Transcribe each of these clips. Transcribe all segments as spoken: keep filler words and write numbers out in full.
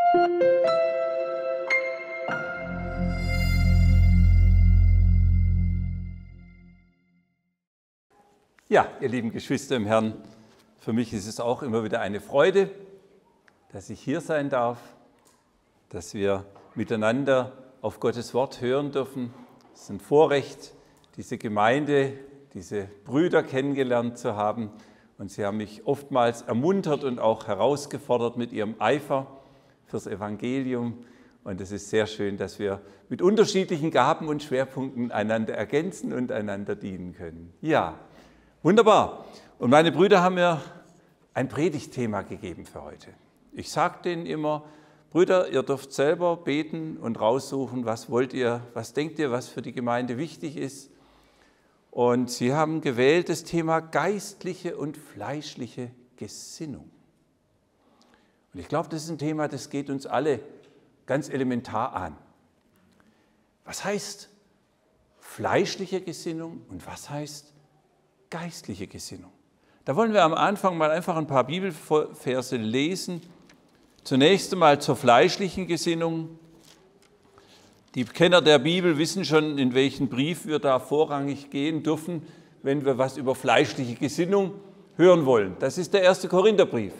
Ja, ihr lieben Geschwister im Herrn, für mich ist es auch immer wieder eine Freude, dass ich hier sein darf, dass wir miteinander auf Gottes Wort hören dürfen. Es ist ein Vorrecht, diese Gemeinde, diese Brüder kennengelernt zu haben. Und sie haben mich oftmals ermuntert und auch herausgefordert mit ihrem Eifer fürs Evangelium. Und es ist sehr schön, dass wir mit unterschiedlichen Gaben und Schwerpunkten einander ergänzen und einander dienen können. Ja, wunderbar. Und meine Brüder haben mir ein Predigtthema gegeben für heute. Ich sage denen immer, Brüder, ihr dürft selber beten und raussuchen, was wollt ihr, was denkt ihr, was für die Gemeinde wichtig ist. Und sie haben gewählt das Thema geistliche und fleischliche Gesinnung. Und ich glaube, das ist ein Thema, das geht uns alle ganz elementar an. Was heißt fleischliche Gesinnung und was heißt geistliche Gesinnung? Da wollen wir am Anfang mal einfach ein paar Bibelverse lesen. Zunächst einmal zur fleischlichen Gesinnung. Die Kenner der Bibel wissen schon, in welchen Brief wir da vorrangig gehen dürfen, wenn wir was über fleischliche Gesinnung hören wollen. Das ist der erste Korintherbrief.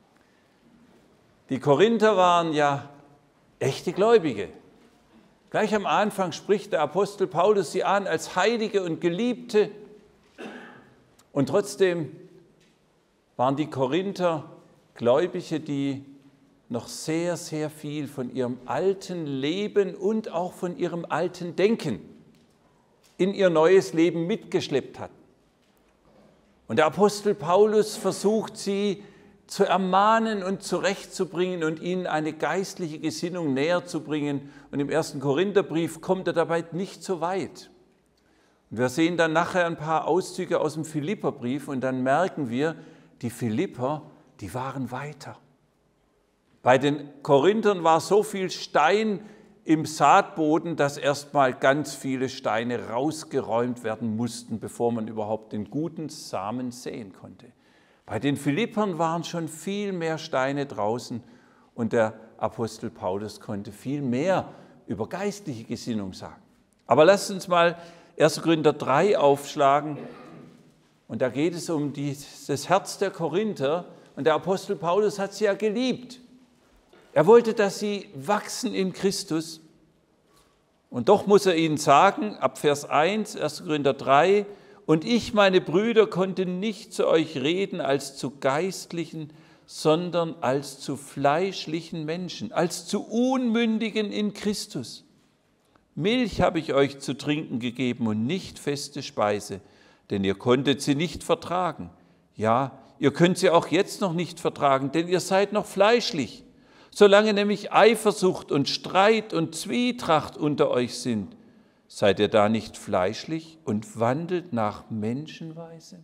Die Korinther waren ja echte Gläubige. Gleich am Anfang spricht der Apostel Paulus sie an als Heilige und Geliebte. Und trotzdem waren die Korinther Gläubige, die noch sehr, sehr viel von ihrem alten Leben und auch von ihrem alten Denken in ihr neues Leben mitgeschleppt hatten. Und der Apostel Paulus versucht, sie zu ermahnen und zurechtzubringen und ihnen eine geistliche Gesinnung näher zu bringen. Und im ersten Korintherbrief kommt er dabei nicht so weit. Und wir sehen dann nachher ein paar Auszüge aus dem Philipperbrief und dann merken wir, die Philipper, die waren weiter. Bei den Korinthern war so viel Stein im Saatboden, dass erstmal ganz viele Steine rausgeräumt werden mussten, bevor man überhaupt den guten Samen säen konnte. Bei den Philippern waren schon viel mehr Steine draußen und der Apostel Paulus konnte viel mehr über geistliche Gesinnung sagen. Aber lasst uns mal erster Korinther drei aufschlagen und da geht es um die, das Herz der Korinther und der Apostel Paulus hat sie ja geliebt. Er wollte, dass sie wachsen in Christus. Und doch muss er ihnen sagen, ab Vers eins, erster Korinther drei, und ich, meine Brüder, konnte nicht zu euch reden als zu geistlichen, sondern als zu fleischlichen Menschen, als zu Unmündigen in Christus. Milch habe ich euch zu trinken gegeben und nicht feste Speise, denn ihr konntet sie nicht vertragen. Ja, ihr könnt sie auch jetzt noch nicht vertragen, denn ihr seid noch fleischlich. Solange nämlich Eifersucht und Streit und Zwietracht unter euch sind, seid ihr da nicht fleischlich und wandelt nach Menschenweise?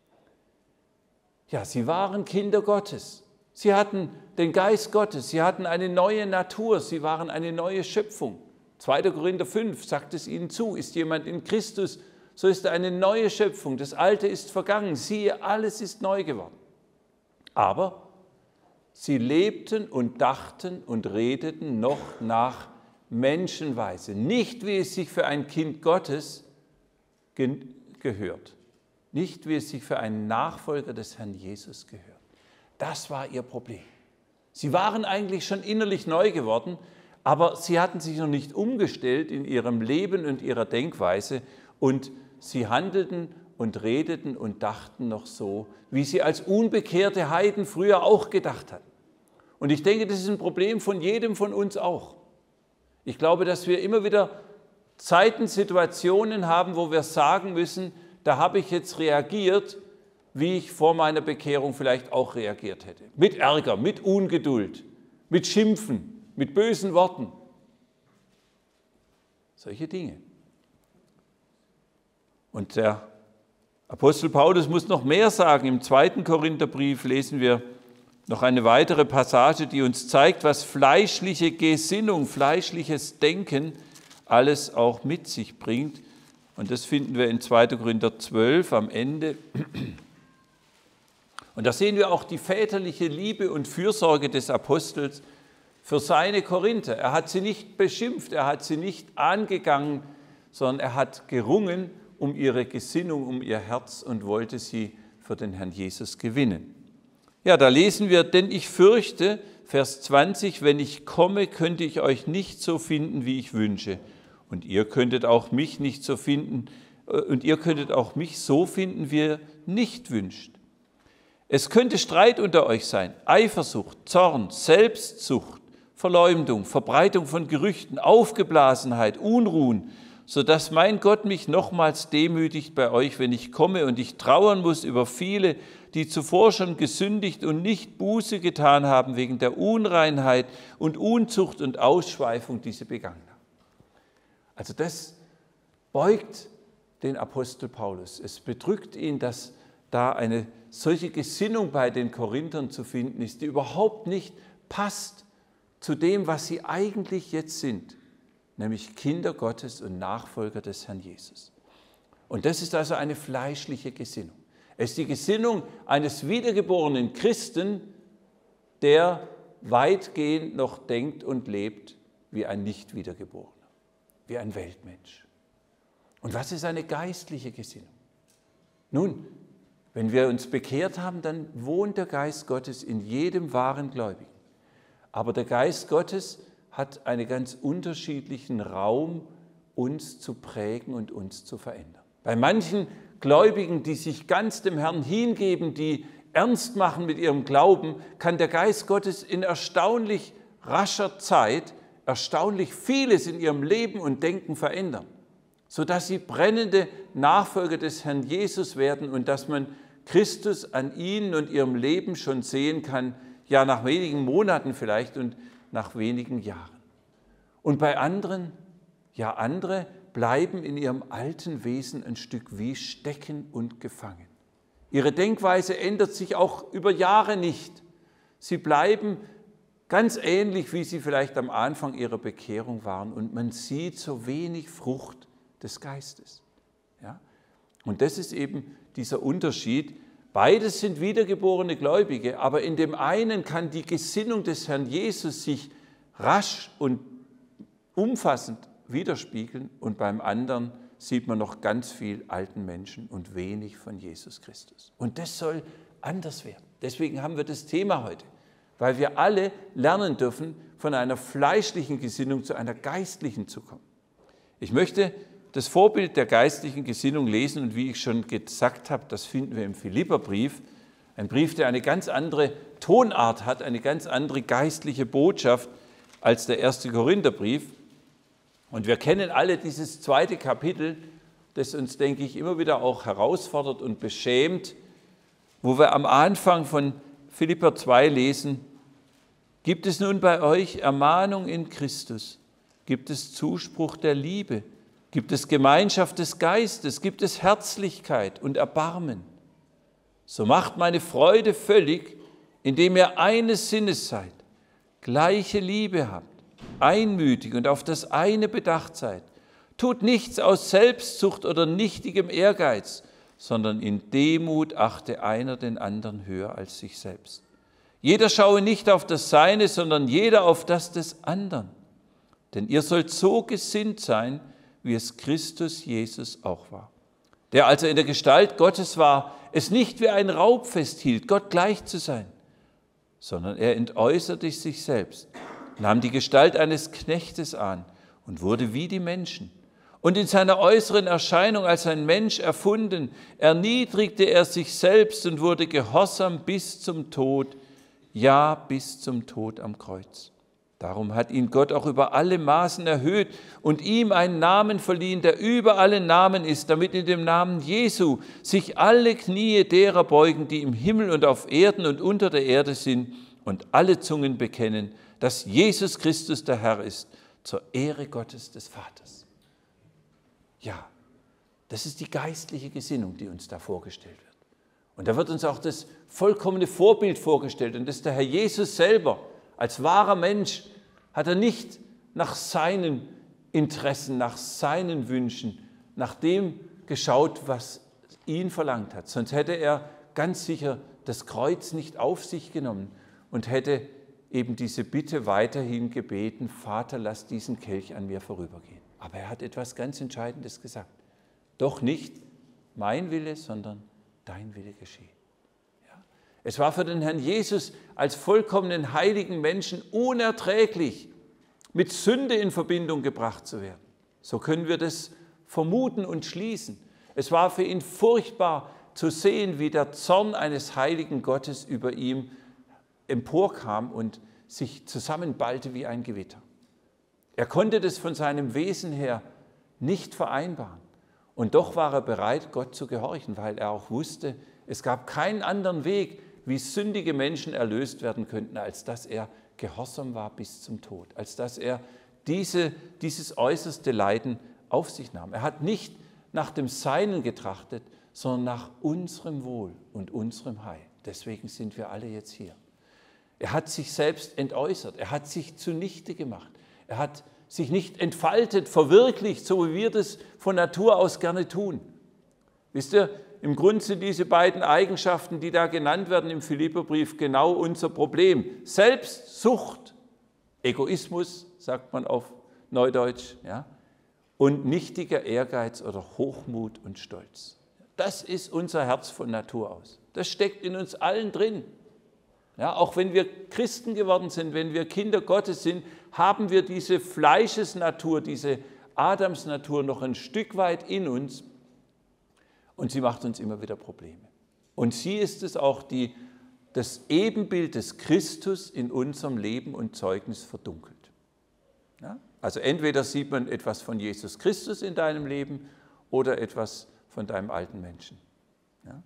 Ja, sie waren Kinder Gottes. Sie hatten den Geist Gottes, sie hatten eine neue Natur, sie waren eine neue Schöpfung. zweiter Korinther fünf sagt es ihnen zu, ist jemand in Christus, so ist er eine neue Schöpfung. Das Alte ist vergangen, siehe, alles ist neu geworden. Aber sie lebten und dachten und redeten noch nach Menschenweise, nicht wie es sich für ein Kind Gottes ge- gehört, nicht wie es sich für einen Nachfolger des Herrn Jesus gehört. Das war ihr Problem. Sie waren eigentlich schon innerlich neu geworden, aber sie hatten sich noch nicht umgestellt in ihrem Leben und ihrer Denkweise und sie handelten und redeten und dachten noch so, wie sie als unbekehrte Heiden früher auch gedacht hatten. Und ich denke, das ist ein Problem von jedem von uns auch. Ich glaube, dass wir immer wieder Zeiten, Situationen haben, wo wir sagen müssen, da habe ich jetzt reagiert, wie ich vor meiner Bekehrung vielleicht auch reagiert hätte. Mit Ärger, mit Ungeduld, mit Schimpfen, mit bösen Worten. Solche Dinge. Und der Apostel Paulus muss noch mehr sagen. Im zweiten Korintherbrief lesen wir noch eine weitere Passage, die uns zeigt, was fleischliche Gesinnung, fleischliches Denken alles auch mit sich bringt. Und das finden wir in zweiter Korinther zwölf am Ende. Und da sehen wir auch die väterliche Liebe und Fürsorge des Apostels für seine Korinther. Er hat sie nicht beschimpft, er hat sie nicht angegangen, sondern er hat gerungen um ihre Gesinnung, um ihr Herz und wollte sie für den Herrn Jesus gewinnen. Ja, da lesen wir, denn ich fürchte, Vers zwanzig, wenn ich komme, könnte ich euch nicht so finden, wie ich wünsche. Und ihr könntet auch mich nicht so finden, und ihr könntet auch mich so finden, wie ihr nicht wünscht. Es könnte Streit unter euch sein, Eifersucht, Zorn, Selbstsucht, Verleumdung, Verbreitung von Gerüchten, Aufgeblasenheit, Unruhen, sodass mein Gott mich nochmals demütigt bei euch, wenn ich komme und ich trauern muss über viele, die zuvor schon gesündigt und nicht Buße getan haben wegen der Unreinheit und Unzucht und Ausschweifung, die sie begangen haben. Also das beugt den Apostel Paulus. Es bedrückt ihn, dass da eine solche Gesinnung bei den Korinthern zu finden ist, die überhaupt nicht passt zu dem, was sie eigentlich jetzt sind, nämlich Kinder Gottes und Nachfolger des Herrn Jesus. Und das ist also eine fleischliche Gesinnung. Es ist die Gesinnung eines wiedergeborenen Christen, der weitgehend noch denkt und lebt wie ein Nicht-Wiedergeborener, wie ein Weltmensch. Und was ist eine geistliche Gesinnung? Nun, wenn wir uns bekehrt haben, dann wohnt der Geist Gottes in jedem wahren Gläubigen. Aber der Geist Gottes hat einen ganz unterschiedlichen Raum, uns zu prägen und uns zu verändern. Bei manchen Gläubigen, die sich ganz dem Herrn hingeben, die ernst machen mit ihrem Glauben, kann der Geist Gottes in erstaunlich rascher Zeit erstaunlich vieles in ihrem Leben und Denken verändern, sodass sie brennende Nachfolger des Herrn Jesus werden und dass man Christus an ihnen und ihrem Leben schon sehen kann, ja nach wenigen Monaten vielleicht und nach wenigen Jahren. Und bei anderen, ja andere bleiben in ihrem alten Wesen ein Stück wie stecken und gefangen. Ihre Denkweise ändert sich auch über Jahre nicht. Sie bleiben ganz ähnlich, wie sie vielleicht am Anfang ihrer Bekehrung waren und man sieht so wenig Frucht des Geistes. Ja? Und das ist eben dieser Unterschied. Beides sind wiedergeborene Gläubige, aber in dem einen kann die Gesinnung des Herrn Jesus sich rasch und umfassend widerspiegeln und beim anderen sieht man noch ganz viel alten Menschen und wenig von Jesus Christus. Und das soll anders werden. Deswegen haben wir das Thema heute, weil wir alle lernen dürfen, von einer fleischlichen Gesinnung zu einer geistlichen zu kommen. Ich möchte das Vorbild der geistlichen Gesinnung lesen und wie ich schon gesagt habe, das finden wir im Philipperbrief, ein Brief, der eine ganz andere Tonart hat, eine ganz andere geistliche Botschaft als der erste Korintherbrief. Und wir kennen alle dieses zweite Kapitel, das uns, denke ich, immer wieder auch herausfordert und beschämt, wo wir am Anfang von Philipper zwei lesen: Gibt es nun bei euch Ermahnung in Christus? Gibt es Zuspruch der Liebe? Gibt es Gemeinschaft des Geistes? Gibt es Herzlichkeit und Erbarmen? So macht meine Freude völlig, indem ihr eines Sinnes seid, gleiche Liebe habt, einmütig und auf das eine bedacht seid. Tut nichts aus Selbstsucht oder nichtigem Ehrgeiz, sondern in Demut achte einer den anderen höher als sich selbst. Jeder schaue nicht auf das Seine, sondern jeder auf das des anderen. Denn ihr sollt so gesinnt sein, wie es Christus Jesus auch war, der, als er in der Gestalt Gottes war, es nicht wie ein Raub festhielt, Gott gleich zu sein, sondern er entäußerte sich selbst, nahm die Gestalt eines Knechtes an und wurde wie die Menschen. Und in seiner äußeren Erscheinung als ein Mensch erfunden, erniedrigte er sich selbst und wurde gehorsam bis zum Tod, ja, bis zum Tod am Kreuz. Darum hat ihn Gott auch über alle Maßen erhöht und ihm einen Namen verliehen, der über alle Namen ist, damit in dem Namen Jesu sich alle Knie derer beugen, die im Himmel und auf Erden und unter der Erde sind und alle Zungen bekennen, dass Jesus Christus der Herr ist, zur Ehre Gottes des Vaters. Ja, das ist die geistliche Gesinnung, die uns da vorgestellt wird. Und da wird uns auch das vollkommene Vorbild vorgestellt und das ist der Herr Jesus selber. Als wahrer Mensch hat er nicht nach seinen Interessen, nach seinen Wünschen, nach dem geschaut, was ihn verlangt hat. Sonst hätte er ganz sicher das Kreuz nicht auf sich genommen und hätte eben diese Bitte weiterhin gebeten, Vater, lass diesen Kelch an mir vorübergehen. Aber er hat etwas ganz Entscheidendes gesagt. Doch nicht mein Wille, sondern dein Wille geschehe. Ja? Es war für den Herrn Jesus als vollkommenen heiligen Menschen unerträglich, mit Sünde in Verbindung gebracht zu werden. So können wir das vermuten und schließen. Es war für ihn furchtbar zu sehen, wie der Zorn eines heiligen Gottes über ihm emporkam und sich zusammenballte wie ein Gewitter. Er konnte das von seinem Wesen her nicht vereinbaren. Und doch war er bereit, Gott zu gehorchen, weil er auch wusste, es gab keinen anderen Weg, wie sündige Menschen erlöst werden könnten, als dass er gehorsam war bis zum Tod, als dass er diese, dieses äußerste Leiden auf sich nahm. Er hat nicht nach dem Seinen getrachtet, sondern nach unserem Wohl und unserem Heil. Deswegen sind wir alle jetzt hier. Er hat sich selbst entäußert, er hat sich zunichte gemacht, er hat sich nicht entfaltet, verwirklicht, so wie wir das von Natur aus gerne tun. Wisst ihr, im Grunde sind diese beiden Eigenschaften, die da genannt werden im Philipperbrief, genau unser Problem. Selbstsucht, Egoismus, sagt man auf Neudeutsch, ja, und nichtiger Ehrgeiz oder Hochmut und Stolz. Das ist unser Herz von Natur aus. Das steckt in uns allen drin. Ja, auch wenn wir Christen geworden sind, wenn wir Kinder Gottes sind, haben wir diese Fleischesnatur, diese Adamsnatur noch ein Stück weit in uns und sie macht uns immer wieder Probleme. Und sie ist es auch, die das Ebenbild des Christus in unserem Leben und Zeugnis verdunkelt. Ja? Also entweder sieht man etwas von Jesus Christus in deinem Leben oder etwas von deinem alten Menschen. Ja?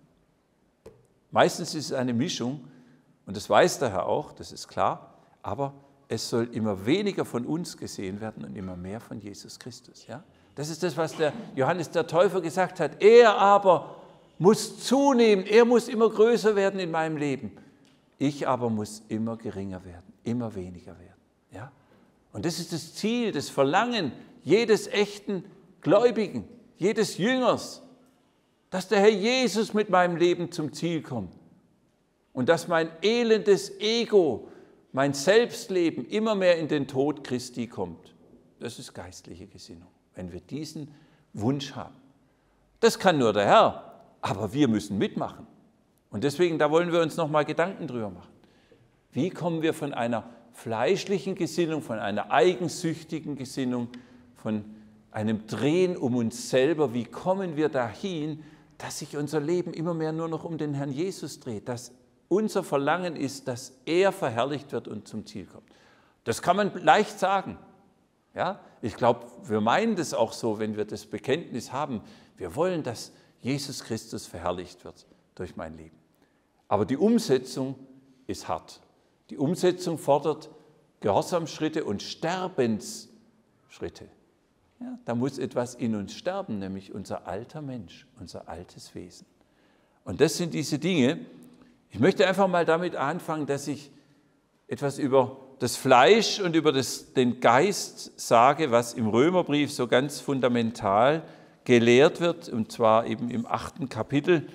Meistens ist es eine Mischung, und das weiß der Herr auch, das ist klar, aber es soll immer weniger von uns gesehen werden und immer mehr von Jesus Christus. Ja? Das ist das, was der Johannes der Täufer gesagt hat. Er aber muss zunehmen, er muss immer größer werden in meinem Leben. Ich aber muss immer geringer werden, immer weniger werden. Ja? Und das ist das Ziel, das Verlangen jedes echten Gläubigen, jedes Jüngers, dass der Herr Jesus mit meinem Leben zum Ziel kommt. Und dass mein elendes Ego, mein Selbstleben immer mehr in den Tod Christi kommt. Das ist geistliche Gesinnung, wenn wir diesen Wunsch haben. Das kann nur der Herr, aber wir müssen mitmachen. Und deswegen, da wollen wir uns noch mal Gedanken drüber machen. Wie kommen wir von einer fleischlichen Gesinnung, von einer eigensüchtigen Gesinnung, von einem Drehen um uns selber, wie kommen wir dahin, dass sich unser Leben immer mehr nur noch um den Herrn Jesus dreht, dass unser Verlangen ist, dass er verherrlicht wird und zum Ziel kommt. Das kann man leicht sagen. Ja? Ich glaube, wir meinen das auch so, wenn wir das Bekenntnis haben. Wir wollen, dass Jesus Christus verherrlicht wird durch mein Leben. Aber die Umsetzung ist hart. Die Umsetzung fordert Gehorsamsschritte und Sterbensschritte. Ja, da muss etwas in uns sterben, nämlich unser alter Mensch, unser altes Wesen. Und das sind diese Dinge. Ich möchte einfach mal damit anfangen, dass ich etwas über das Fleisch und über das, den Geist sage, was im Römerbrief so ganz fundamental gelehrt wird, und zwar eben im achten Kapitel,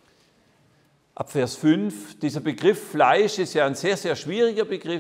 ab Vers fünf. Dieser Begriff Fleisch ist ja ein sehr, sehr schwieriger Begriff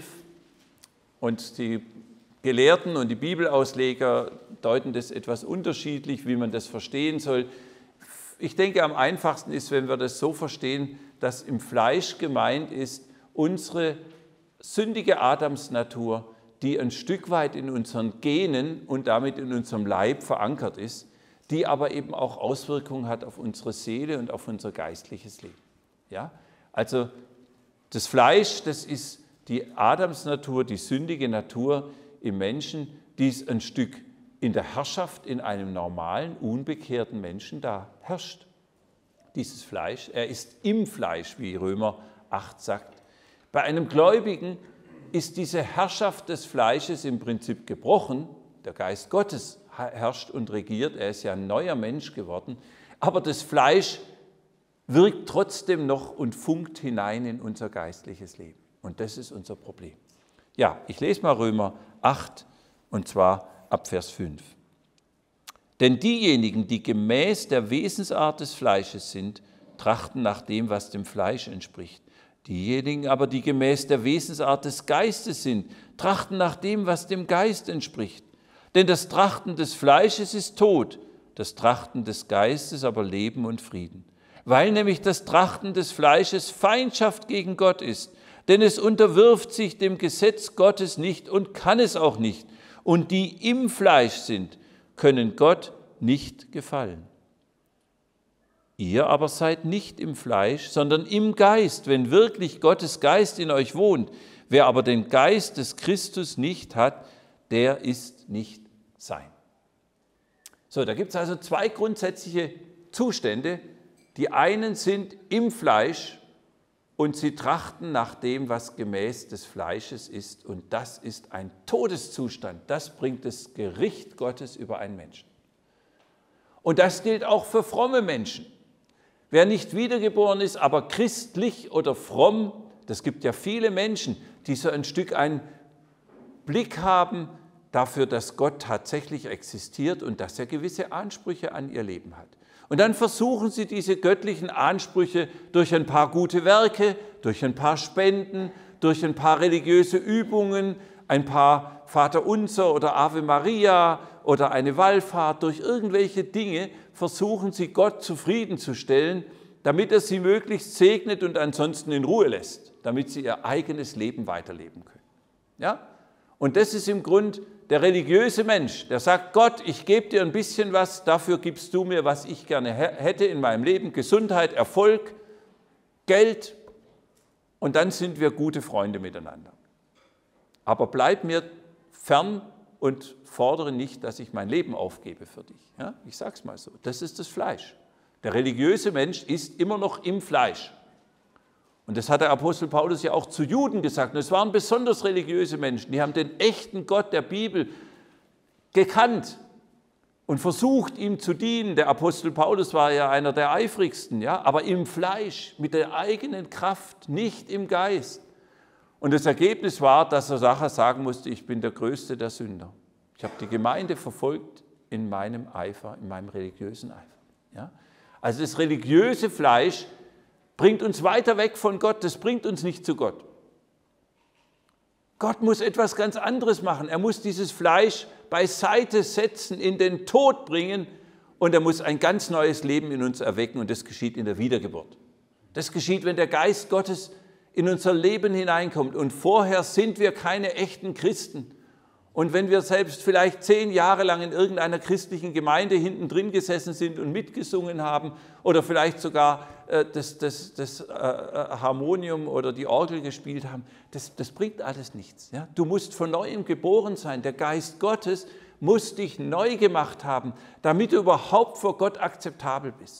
und die Gelehrten und die Bibelausleger deuten das etwas unterschiedlich, wie man das verstehen soll. Ich denke, am einfachsten ist, wenn wir das so verstehen, dass im Fleisch gemeint ist unsere sündige Adamsnatur, die ein Stück weit in unseren Genen und damit in unserem Leib verankert ist, die aber eben auch Auswirkungen hat auf unsere Seele und auf unser geistliches Leben. Ja? Also das Fleisch, das ist die Adamsnatur, die sündige Natur im Menschen, die ist ein Stück in der Herrschaft in einem normalen, unbekehrten Menschen da herrscht. Dieses Fleisch, er ist im Fleisch, wie Römer acht sagt. Bei einem Gläubigen ist diese Herrschaft des Fleisches im Prinzip gebrochen. Der Geist Gottes herrscht und regiert, er ist ja ein neuer Mensch geworden. Aber das Fleisch wirkt trotzdem noch und funkt hinein in unser geistliches Leben. Und das ist unser Problem. Ja, ich lese mal Römer acht, und zwar ab Vers fünf. Denn diejenigen, die gemäß der Wesensart des Fleisches sind, trachten nach dem, was dem Fleisch entspricht. Diejenigen aber, die gemäß der Wesensart des Geistes sind, trachten nach dem, was dem Geist entspricht. Denn das Trachten des Fleisches ist Tod, das Trachten des Geistes aber Leben und Frieden. Weil nämlich das Trachten des Fleisches Feindschaft gegen Gott ist, denn es unterwirft sich dem Gesetz Gottes nicht und kann es auch nicht. Und die im Fleisch sind, können Gott nicht gefallen. Ihr aber seid nicht im Fleisch, sondern im Geist, wenn wirklich Gottes Geist in euch wohnt. Wer aber den Geist des Christus nicht hat, der ist nicht sein. So, da gibt es also zwei grundsätzliche Zustände. Die einen sind im Fleisch und sie trachten nach dem, was gemäß des Fleisches ist. Und das ist ein Todeszustand. Das bringt das Gericht Gottes über einen Menschen. Und das gilt auch für fromme Menschen. Wer nicht wiedergeboren ist, aber christlich oder fromm, das gibt ja viele Menschen, die so ein Stück einen Blick haben dafür, dass Gott tatsächlich existiert und dass er gewisse Ansprüche an ihr Leben hat. Und dann versuchen sie diese göttlichen Ansprüche durch ein paar gute Werke, durch ein paar Spenden, durch ein paar religiöse Übungen, ein paar Vaterunser oder Ave Maria oder eine Wallfahrt, durch irgendwelche Dinge versuchen sie Gott zufriedenzustellen, damit er sie möglichst segnet und ansonsten in Ruhe lässt, damit sie ihr eigenes Leben weiterleben können. Ja? Und das ist im Grunde der religiöse Mensch, der sagt, Gott, ich gebe dir ein bisschen was, dafür gibst du mir, was ich gerne hätte in meinem Leben, Gesundheit, Erfolg, Geld, und dann sind wir gute Freunde miteinander. Aber bleib mir fern und fordere nicht, dass ich mein Leben aufgebe für dich. Ja, ich sage es mal so, das ist das Fleisch. Der religiöse Mensch ist immer noch im Fleisch. Und das hat der Apostel Paulus ja auch zu Juden gesagt. Und es waren besonders religiöse Menschen, die haben den echten Gott der Bibel gekannt und versucht, ihm zu dienen. Der Apostel Paulus war ja einer der eifrigsten, ja, aber im Fleisch, mit der eigenen Kraft, nicht im Geist. Und das Ergebnis war, dass er nachher sagen musste, ich bin der Größte der Sünder. Ich habe die Gemeinde verfolgt in meinem Eifer, in meinem religiösen Eifer. Ja? Also das religiöse Fleisch bringt uns weiter weg von Gott, das bringt uns nicht zu Gott. Gott muss etwas ganz anderes machen. Er muss dieses Fleisch beiseite setzen, in den Tod bringen und er muss ein ganz neues Leben in uns erwecken und das geschieht in der Wiedergeburt. Das geschieht, wenn der Geist Gottes in unser Leben hineinkommt und vorher sind wir keine echten Christen. Und wenn wir selbst vielleicht zehn Jahre lang in irgendeiner christlichen Gemeinde hinten drin gesessen sind und mitgesungen haben oder vielleicht sogar äh, das, das, das äh, Harmonium oder die Orgel gespielt haben, das, das bringt alles nichts. Ja? Du musst von Neuem geboren sein. Der Geist Gottes muss dich neu gemacht haben, damit du überhaupt vor Gott akzeptabel bist.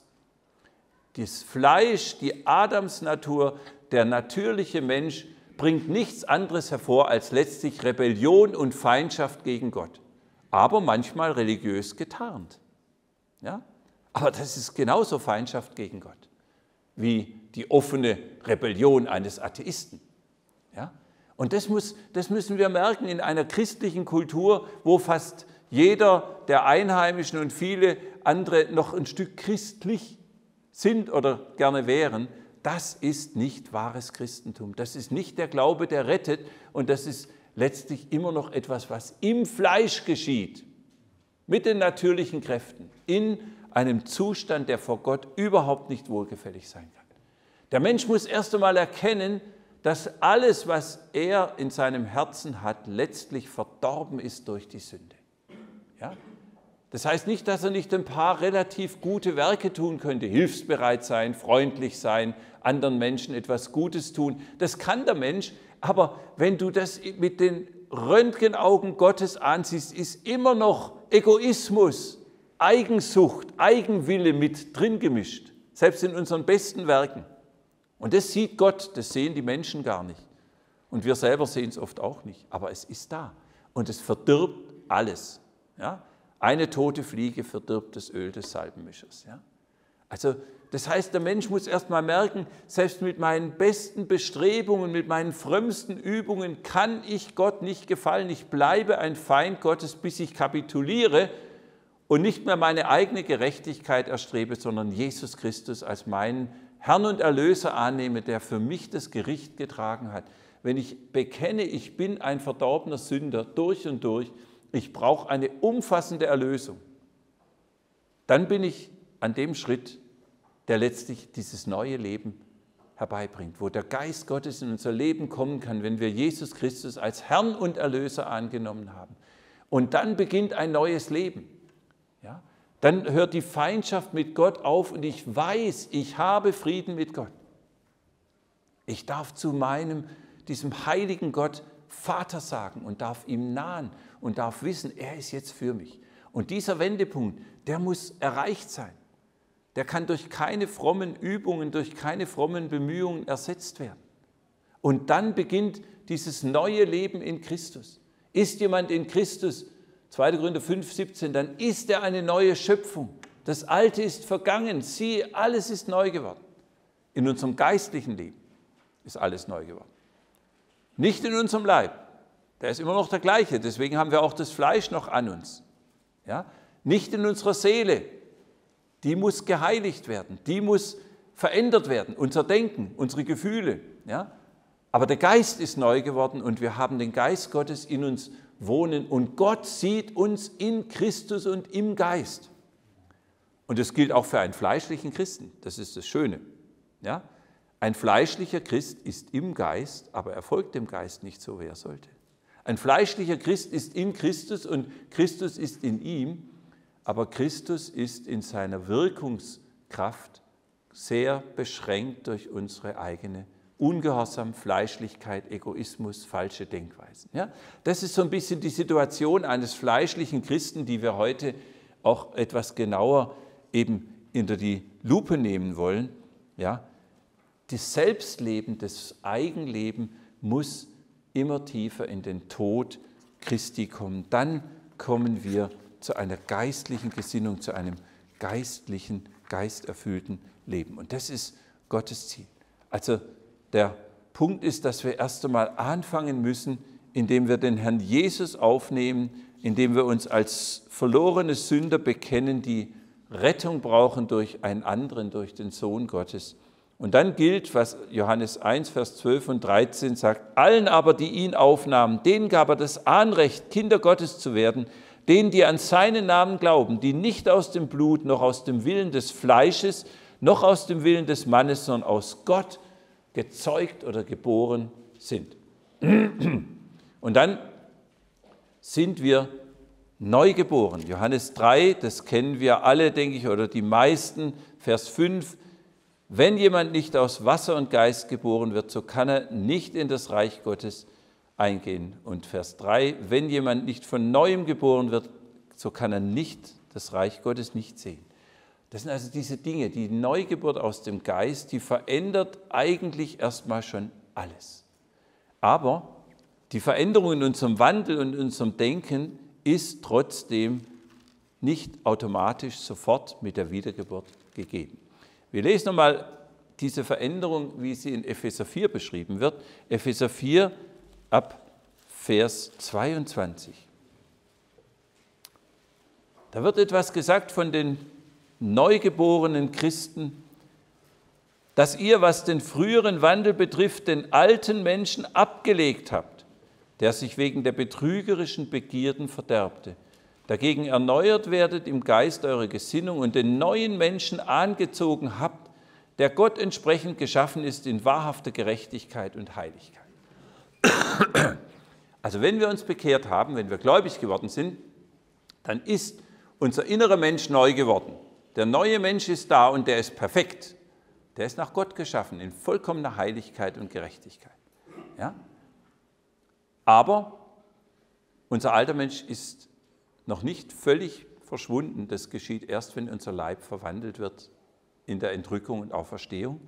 Das Fleisch, die Adamsnatur, der natürliche Mensch, bringt nichts anderes hervor als letztlich Rebellion und Feindschaft gegen Gott, aber manchmal religiös getarnt. Ja? Aber das ist genauso Feindschaft gegen Gott, wie die offene Rebellion eines Atheisten. Ja? Und das, muss, das müssen wir merken in einer christlichen Kultur, wo fast jeder der Einheimischen und viele andere noch ein Stück christlich sind oder gerne wären. Das ist nicht wahres Christentum. Das ist nicht der Glaube, der rettet. Und das ist letztlich immer noch etwas, was im Fleisch geschieht, mit den natürlichen Kräften, in einem Zustand, der vor Gott überhaupt nicht wohlgefällig sein kann. Der Mensch muss erst einmal erkennen, dass alles, was er in seinem Herzen hat, letztlich verdorben ist durch die Sünde. Ja? Das heißt nicht, dass er nicht ein paar relativ gute Werke tun könnte, hilfsbereit sein, freundlich sein, anderen Menschen etwas Gutes tun. Das kann der Mensch, aber wenn du das mit den Röntgenaugen Gottes ansiehst, ist immer noch Egoismus, Eigensucht, Eigenwille mit drin gemischt, selbst in unseren besten Werken. Und das sieht Gott, das sehen die Menschen gar nicht. Und wir selber sehen es oft auch nicht, aber es ist da und es verdirbt alles. Ja? Eine tote Fliege verdirbt das Öl des Salbenmischers. Ja? Also das heißt, der Mensch muss erst mal merken, selbst mit meinen besten Bestrebungen, mit meinen frömmsten Übungen kann ich Gott nicht gefallen. Ich bleibe ein Feind Gottes, bis ich kapituliere und nicht mehr meine eigene Gerechtigkeit erstrebe, sondern Jesus Christus als meinen Herrn und Erlöser annehme, der für mich das Gericht getragen hat, wenn ich bekenne, ich bin ein verdorbener Sünder durch und durch, ich brauche eine umfassende Erlösung, dann bin ich an dem Schritt, der letztlich dieses neue Leben herbeibringt, wo der Geist Gottes in unser Leben kommen kann, wenn wir Jesus Christus als Herrn und Erlöser angenommen haben. Und dann beginnt ein neues Leben. Ja? Dann hört die Feindschaft mit Gott auf und ich weiß, ich habe Frieden mit Gott. Ich darf zu meinem, diesem heiligen Gott Vater sagen und darf ihm nahen und darf wissen, er ist jetzt für mich. Und dieser Wendepunkt, der muss erreicht sein. Der kann durch keine frommen Übungen, durch keine frommen Bemühungen ersetzt werden. Und dann beginnt dieses neue Leben in Christus. Ist jemand in Christus, zweiter Korinther fünf, siebzehn, dann ist er eine neue Schöpfung. Das Alte ist vergangen, siehe, alles ist neu geworden. In unserem geistlichen Leben ist alles neu geworden. Nicht in unserem Leib, der ist immer noch der gleiche, deswegen haben wir auch das Fleisch noch an uns. Ja? Nicht in unserer Seele, die muss geheiligt werden, die muss verändert werden, unser Denken, unsere Gefühle. Ja? Aber der Geist ist neu geworden und wir haben den Geist Gottes in uns wohnen und Gott sieht uns in Christus und im Geist. Und das gilt auch für einen fleischlichen Christen, das ist das Schöne. Ja? Ein fleischlicher Christ ist im Geist, aber er folgt dem Geist nicht so, wie er sollte. Ein fleischlicher Christ ist in Christus und Christus ist in ihm, aber Christus ist in seiner Wirkungskraft sehr beschränkt durch unsere eigene Ungehorsam, Fleischlichkeit, Egoismus, falsche Denkweisen. Ja? Das ist so ein bisschen die Situation eines fleischlichen Christen, die wir heute auch etwas genauer eben unter die Lupe nehmen wollen. Ja? Das Selbstleben, das Eigenleben muss immer tiefer in den Tod Christi kommen. Dann kommen wir zu einer geistlichen Gesinnung, zu einem geistlichen, geisterfüllten Leben. Und das ist Gottes Ziel. Also der Punkt ist, dass wir erst einmal anfangen müssen, indem wir den Herrn Jesus aufnehmen, indem wir uns als verlorene Sünder bekennen, die Rettung brauchen durch einen anderen, durch den Sohn Gottes. Und dann gilt, was Johannes eins, Vers zwölf und dreizehn sagt, allen aber, die ihn aufnahmen, denen gab er das Anrecht, Kinder Gottes zu werden, denen, die an seinen Namen glauben, die nicht aus dem Blut, noch aus dem Willen des Fleisches, noch aus dem Willen des Mannes, sondern aus Gott gezeugt oder geboren sind. Und dann sind wir neu geboren. Johannes drei, das kennen wir alle, denke ich, oder die meisten, Vers fünf, wenn jemand nicht aus Wasser und Geist geboren wird, so kann er nicht in das Reich Gottes eingehen. Und Vers drei, wenn jemand nicht von Neuem geboren wird, so kann er nicht das Reich Gottes nicht sehen. Das sind also diese Dinge, die Neugeburt aus dem Geist, die verändert eigentlich erstmal schon alles. Aber die Veränderung in unserem Wandel und in unserem Denken ist trotzdem nicht automatisch sofort mit der Wiedergeburt gegeben. Wir lesen nochmal diese Veränderung, wie sie in Epheser vier beschrieben wird. Epheser vier ab Vers zweiundzwanzig. Da wird etwas gesagt von den neugeborenen Christen, dass ihr, was den früheren Wandel betrifft, den alten Menschen abgelegt habt, der sich wegen der betrügerischen Begierden verderbte. Dagegen erneuert werdet im Geist eurer Gesinnung und den neuen Menschen angezogen habt, der Gott entsprechend geschaffen ist in wahrhafter Gerechtigkeit und Heiligkeit. Also wenn wir uns bekehrt haben, wenn wir gläubig geworden sind, dann ist unser innerer Mensch neu geworden. Der neue Mensch ist da und der ist perfekt. Der ist nach Gott geschaffen, in vollkommener Heiligkeit und Gerechtigkeit. Ja? Aber unser alter Mensch ist noch nicht völlig verschwunden. Das geschieht erst, wenn unser Leib verwandelt wird in der Entrückung und Auferstehung.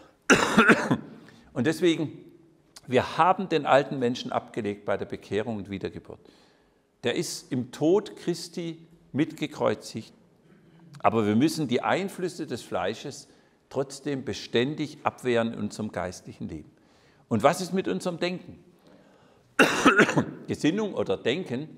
Und deswegen, wir haben den alten Menschen abgelegt bei der Bekehrung und Wiedergeburt. Der ist im Tod Christi mitgekreuzigt. Aber wir müssen die Einflüsse des Fleisches trotzdem beständig abwehren in unserem geistlichen Leben. Und was ist mit unserem Denken? Gesinnung oder Denken,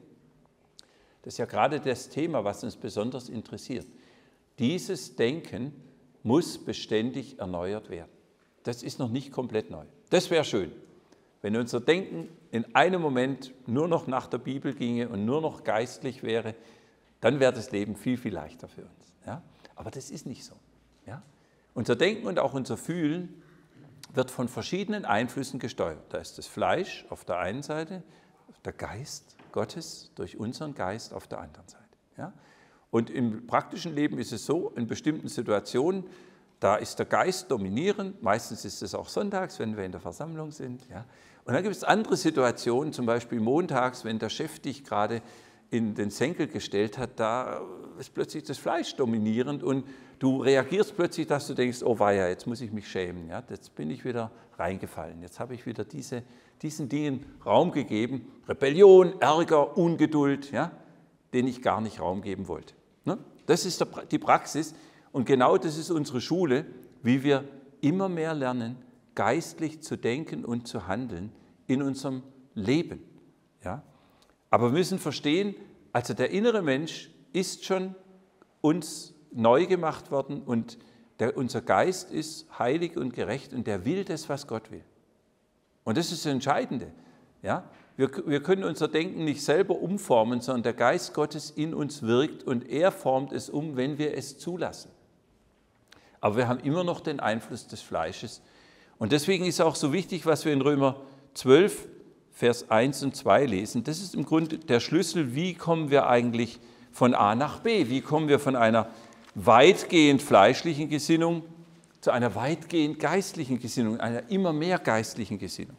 das ist ja gerade das Thema, was uns besonders interessiert. Dieses Denken muss beständig erneuert werden. Das ist noch nicht komplett neu. Das wäre schön, wenn unser Denken in einem Moment nur noch nach der Bibel ginge und nur noch geistlich wäre, dann wäre das Leben viel, viel leichter für uns. Ja? Aber das ist nicht so. Ja? Unser Denken und auch unser Fühlen wird von verschiedenen Einflüssen gesteuert. Da ist das Fleisch auf der einen Seite, der Geist Gottes durch unseren Geist auf der anderen Seite. Ja? Und im praktischen Leben ist es so, in bestimmten Situationen, da ist der Geist dominierend, meistens ist es auch sonntags, wenn wir in der Versammlung sind. Ja? Und dann gibt es andere Situationen, zum Beispiel montags, wenn der Chef dich gerade in den Senkel gestellt hat, da ist plötzlich das Fleisch dominierend und du reagierst plötzlich, dass du denkst, oh weia, jetzt muss ich mich schämen, ja, jetzt bin ich wieder reingefallen, jetzt habe ich wieder diese, diesen Dingen Raum gegeben, Rebellion, Ärger, Ungeduld, ja, denen ich gar nicht Raum geben wollte. Ne? Das ist die Praxis und genau das ist unsere Schule, wie wir immer mehr lernen, geistlich zu denken und zu handeln in unserem Leben. Ja? Aber wir müssen verstehen, also der innere Mensch ist schon uns neu gemacht worden und der, unser Geist ist heilig und gerecht und der will das, was Gott will. Und das ist das Entscheidende. Ja? Wir, wir können unser Denken nicht selber umformen, sondern der Geist Gottes in uns wirkt und er formt es um, wenn wir es zulassen. Aber wir haben immer noch den Einfluss des Fleisches. Und deswegen ist auch so wichtig, was wir in Römer zwölf, Vers eins und zwei lesen. Das ist im Grunde der Schlüssel, wie kommen wir eigentlich von A nach B? Wie kommen wir von einer weitgehend fleischlichen Gesinnung zu einer weitgehend geistlichen Gesinnung, einer immer mehr geistlichen Gesinnung?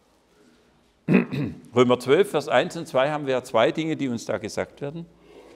Römer zwölf, Vers eins und zwei haben wir ja zwei Dinge, die uns da gesagt werden.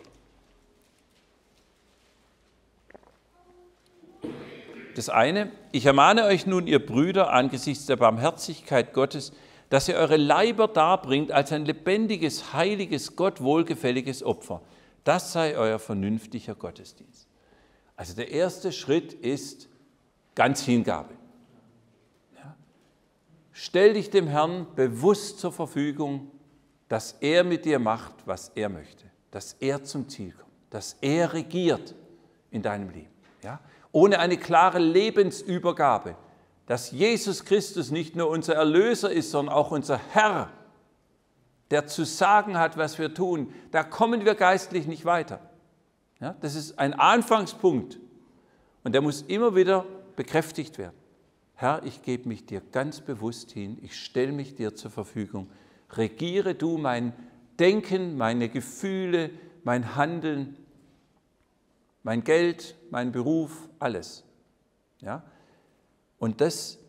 Das eine, ich ermahne euch nun, ihr Brüder, angesichts der Barmherzigkeit Gottes, dass ihr eure Leiber darbringt als ein lebendiges, heiliges, Gott wohlgefälliges Opfer. Das sei euer vernünftiger Gottesdienst. Also der erste Schritt ist ganz Hingabe. Ja. Stell dich dem Herrn bewusst zur Verfügung, dass er mit dir macht, was er möchte, dass er zum Ziel kommt, dass er regiert in deinem Leben. Ja. Ohne eine klare Lebensübergabe, dass Jesus Christus nicht nur unser Erlöser ist, sondern auch unser Herr, der zu sagen hat, was wir tun, da kommen wir geistlich nicht weiter. Ja, das ist ein Anfangspunkt und der muss immer wieder bekräftigt werden. Herr, ich gebe mich dir ganz bewusst hin, ich stelle mich dir zur Verfügung. Regiere du mein Denken, meine Gefühle, mein Handeln, mein Geld, mein Beruf, alles. Ja? Und das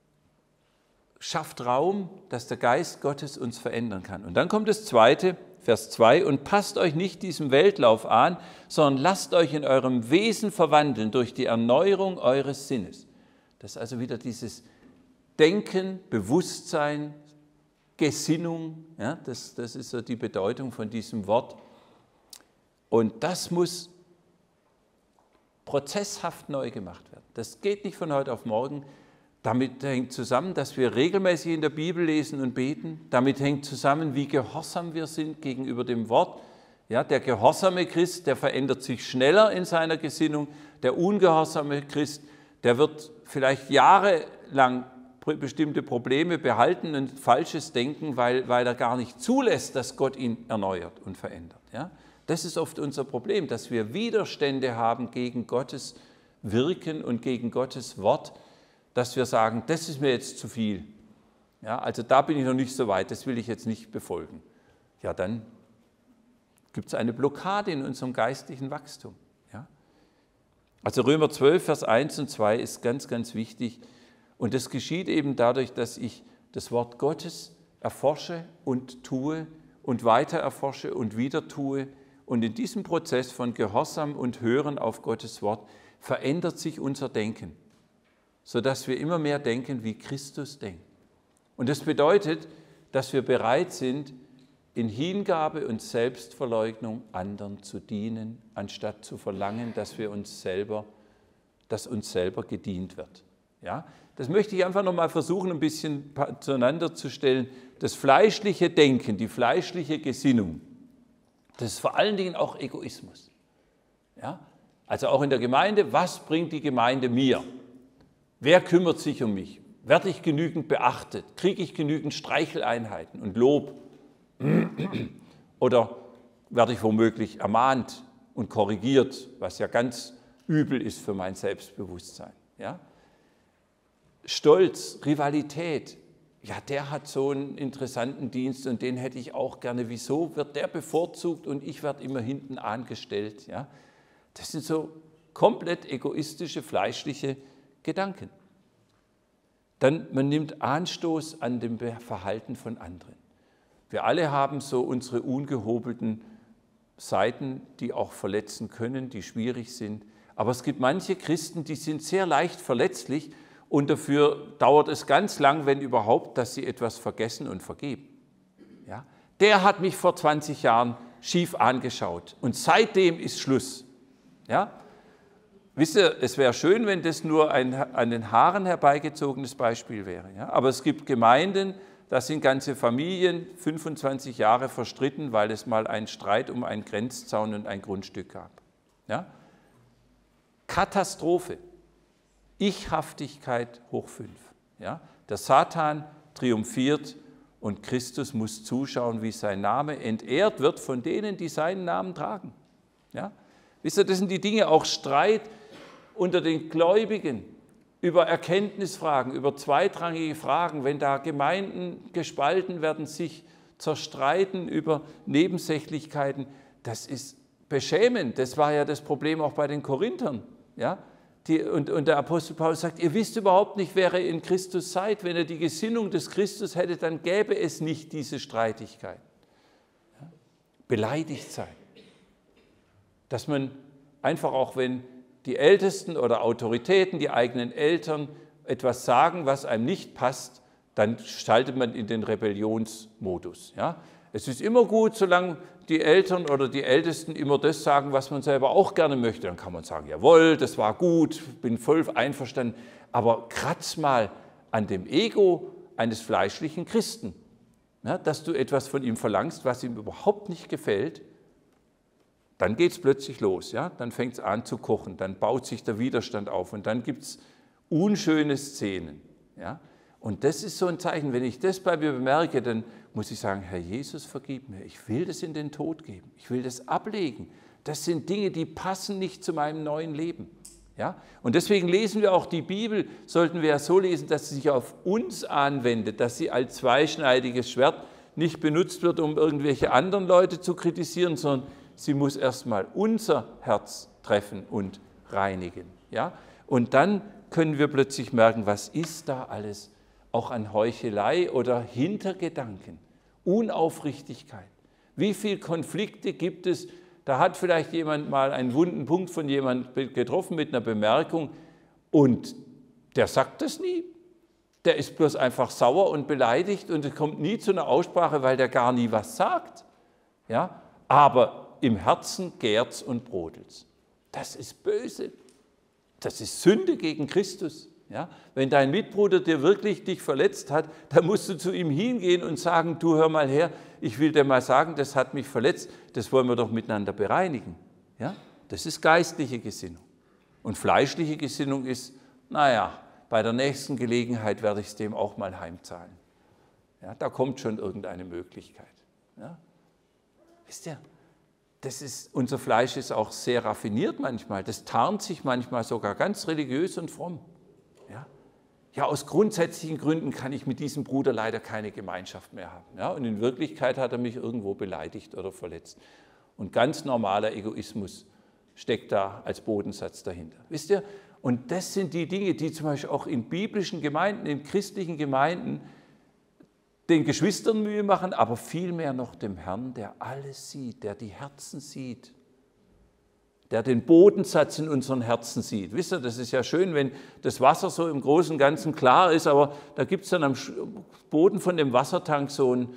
schafft Raum, dass der Geist Gottes uns verändern kann. Und dann kommt das Zweite, Vers zwei, und passt euch nicht diesem Weltlauf an, sondern lasst euch in eurem Wesen verwandeln durch die Erneuerung eures Sinnes. Das ist also wieder dieses Denken, Bewusstsein, Gesinnung, ja, das, das ist so die Bedeutung von diesem Wort. Und das muss prozesshaft neu gemacht werden. Das geht nicht von heute auf morgen. Damit hängt zusammen, dass wir regelmäßig in der Bibel lesen und beten. Damit hängt zusammen, wie gehorsam wir sind gegenüber dem Wort. Ja, der gehorsame Christ, der verändert sich schneller in seiner Gesinnung. Der ungehorsame Christ, der wird vielleicht jahrelang bestimmte Probleme behalten und falsches Denken, weil, weil er gar nicht zulässt, dass Gott ihn erneuert und verändert. Ja? Das ist oft unser Problem, dass wir Widerstände haben gegen Gottes Wirken und gegen Gottes Wort, dass wir sagen, das ist mir jetzt zu viel. Ja, also da bin ich noch nicht so weit, das will ich jetzt nicht befolgen. Ja, dann gibt es eine Blockade in unserem geistlichen Wachstum. Ja? Also Römer zwölf, Vers eins und zwei ist ganz, ganz wichtig. Und das geschieht eben dadurch, dass ich das Wort Gottes erforsche und tue und weiter erforsche und wieder tue. Und in diesem Prozess von Gehorsam und Hören auf Gottes Wort verändert sich unser Denken, sodass wir immer mehr denken, wie Christus denkt. Und das bedeutet, dass wir bereit sind, in Hingabe und Selbstverleugnung anderen zu dienen, anstatt zu verlangen, dass wir uns selber, dass uns selber gedient wird. Ja? Das möchte ich einfach nochmal versuchen, ein bisschen zueinander zu stellen. Das fleischliche Denken, die fleischliche Gesinnung, das ist vor allen Dingen auch Egoismus. Ja? Also auch in der Gemeinde, was bringt die Gemeinde mir? Wer kümmert sich um mich? Werde ich genügend beachtet? Kriege ich genügend Streicheleinheiten und Lob? Oder werde ich womöglich ermahnt und korrigiert, was ja ganz übel ist für mein Selbstbewusstsein? Ja? Stolz, Rivalität, ja, der hat so einen interessanten Dienst und den hätte ich auch gerne. Wieso wird der bevorzugt und ich werde immer hinten angestellt? Ja? Das sind so komplett egoistische, fleischliche Gedanken. Dann, man nimmt Anstoß an dem Verhalten von anderen. Wir alle haben so unsere ungehobelten Seiten, die auch verletzen können, die schwierig sind. Aber es gibt manche Christen, die sind sehr leicht verletzlich und dafür dauert es ganz lang, wenn überhaupt, dass sie etwas vergessen und vergeben. Ja? Der hat mich vor zwanzig Jahren schief angeschaut und seitdem ist Schluss. Ja? Wisst ihr, es wäre schön, wenn das nur ein an den Haaren herbeigezogenes Beispiel wäre. Ja? Aber es gibt Gemeinden, da sind ganze Familien fünfundzwanzig Jahre verstritten, weil es mal einen Streit um einen Grenzzaun und ein Grundstück gab. Ja? Katastrophe. Ichhaftigkeit hoch fünf. Ja? Der Satan triumphiert und Christus muss zuschauen, wie sein Name entehrt wird von denen, die seinen Namen tragen. Ja? Wisst ihr, das sind die Dinge, auch Streit unter den Gläubigen, über Erkenntnisfragen, über zweitrangige Fragen, wenn da Gemeinden gespalten werden, sich zerstreiten über Nebensächlichkeiten, das ist beschämend. Das war ja das Problem auch bei den Korinthern. Ja? Die, und, und der Apostel Paulus sagt, ihr wisst überhaupt nicht, wer ihr in Christus seid. Wenn ihr die Gesinnung des Christus hättet, dann gäbe es nicht diese Streitigkeit. Ja? Beleidigt sein. Dass man einfach auch, wenn die Ältesten oder Autoritäten, die eigenen Eltern etwas sagen, was einem nicht passt, dann schaltet man in den Rebellionsmodus. Ja? Es ist immer gut, solange die Eltern oder die Ältesten immer das sagen, was man selber auch gerne möchte. Dann kann man sagen, jawohl, das war gut, bin voll einverstanden. Aber kratz mal an dem Ego eines fleischlichen Christen, ja, dass du etwas von ihm verlangst, was ihm überhaupt nicht gefällt. Dann geht es plötzlich los, ja? Dann fängt es an zu kochen, dann baut sich der Widerstand auf und dann gibt es unschöne Szenen. Ja? Und das ist so ein Zeichen, wenn ich das bei mir bemerke, dann muss ich sagen, Herr Jesus, vergib mir, ich will das in den Tod geben, ich will das ablegen. Das sind Dinge, die passen nicht zu meinem neuen Leben. Ja? Und deswegen lesen wir auch die Bibel, sollten wir ja so lesen, dass sie sich auf uns anwendet, dass sie als zweischneidiges Schwert nicht benutzt wird, um irgendwelche anderen Leute zu kritisieren, sondern sie muss erstmal unser Herz treffen und reinigen. Ja? Und dann können wir plötzlich merken, was ist da alles auch an Heuchelei oder Hintergedanken, Unaufrichtigkeit. Wie viele Konflikte gibt es? Da hat vielleicht jemand mal einen wunden Punkt von jemandem getroffen mit einer Bemerkung und der sagt das nie. Der ist bloß einfach sauer und beleidigt und es kommt nie zu einer Aussprache, weil der gar nie was sagt. Ja? Aber im Herzen gärt's und brodelt's. Das ist böse. Das ist Sünde gegen Christus. Ja? Wenn dein Mitbruder dir wirklich dich verletzt hat, dann musst du zu ihm hingehen und sagen, du hör mal her, ich will dir mal sagen, das hat mich verletzt, das wollen wir doch miteinander bereinigen. Ja? Das ist geistliche Gesinnung. Und fleischliche Gesinnung ist, naja, bei der nächsten Gelegenheit werde ich es dem auch mal heimzahlen. Ja, da kommt schon irgendeine Möglichkeit. Ja? Wisst ihr? Das ist, unser Fleisch ist auch sehr raffiniert manchmal. Das tarnt sich manchmal sogar ganz religiös und fromm. Ja, ja aus grundsätzlichen Gründen kann ich mit diesem Bruder leider keine Gemeinschaft mehr haben. Ja, und in Wirklichkeit hat er mich irgendwo beleidigt oder verletzt. Und ganz normaler Egoismus steckt da als Bodensatz dahinter. Wisst ihr? Und das sind die Dinge, die zum Beispiel auch in biblischen Gemeinden, in christlichen Gemeinden den Geschwistern Mühe machen, aber vielmehr noch dem Herrn, der alles sieht, der die Herzen sieht, der den Bodensatz in unseren Herzen sieht. Wisst ihr, das ist ja schön, wenn das Wasser so im Großen und Ganzen klar ist, aber da gibt es dann am Boden von dem Wassertank so einen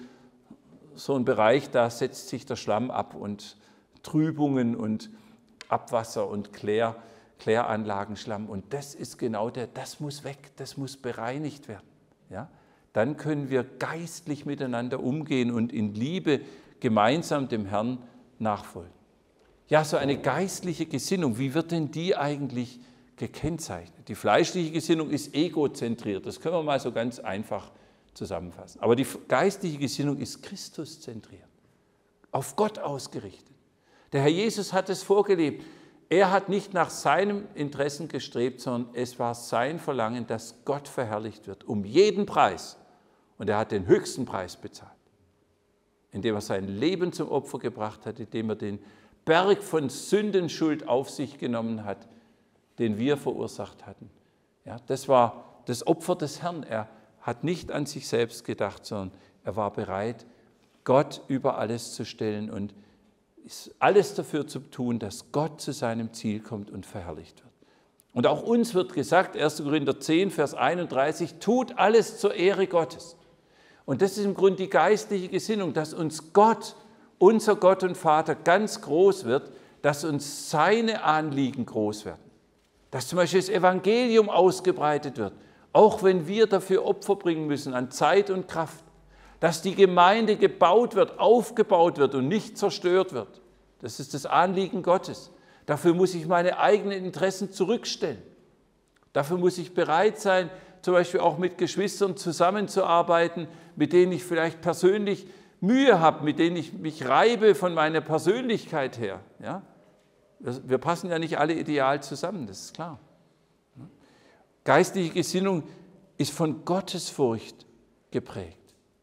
so einen Bereich, da setzt sich der Schlamm ab und Trübungen und Abwasser und Klär, Kläranlagenschlamm. Und das ist genau der, das muss weg, das muss bereinigt werden. Ja? Dann können wir geistlich miteinander umgehen und in Liebe gemeinsam dem Herrn nachfolgen. Ja, so eine geistliche Gesinnung, wie wird denn die eigentlich gekennzeichnet? Die fleischliche Gesinnung ist egozentriert, das können wir mal so ganz einfach zusammenfassen. Aber die geistliche Gesinnung ist Christuszentriert, auf Gott ausgerichtet. Der Herr Jesus hat es vorgelebt. Er hat nicht nach seinem Interessen gestrebt, sondern es war sein Verlangen, dass Gott verherrlicht wird, um jeden Preis. Und er hat den höchsten Preis bezahlt, indem er sein Leben zum Opfer gebracht hat, indem er den Berg von Sündenschuld auf sich genommen hat, den wir verursacht hatten. Ja, das war das Opfer des Herrn. Er hat nicht an sich selbst gedacht, sondern er war bereit, Gott über alles zu stellen und alles dafür zu tun, dass Gott zu seinem Ziel kommt und verherrlicht wird. Und auch uns wird gesagt, erster Korinther zehn, Vers einunddreißig, tut alles zur Ehre Gottes. Und das ist im Grunde die geistliche Gesinnung, dass uns Gott, unser Gott und Vater, ganz groß wird, dass uns seine Anliegen groß werden. Dass zum Beispiel das Evangelium ausgebreitet wird, auch wenn wir dafür Opfer bringen müssen an Zeit und Kraft. Dass die Gemeinde gebaut wird, aufgebaut wird und nicht zerstört wird. Das ist das Anliegen Gottes. Dafür muss ich meine eigenen Interessen zurückstellen. Dafür muss ich bereit sein, zum Beispiel auch mit Geschwistern zusammenzuarbeiten, mit denen ich vielleicht persönlich Mühe habe, mit denen ich mich reibe von meiner Persönlichkeit her. Ja? Wir passen ja nicht alle ideal zusammen, das ist klar. Geistliche Gesinnung ist von Gottesfurcht geprägt.